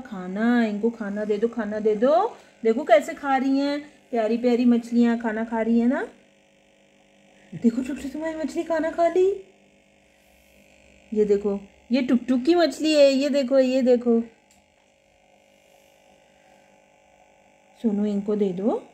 खाना, इनको खाना दे दो, खाना दे दो। देखो कैसे खा रही हैं, प्यारी प्यारी मछलियाँ खाना खा रही है ना। देखो टुकटुक तुम्हारी मछली खाना खा ली। ये देखो, ये टुकटुक की मछली है, ये देखो, ये देखो। सोनू इनको दे दो।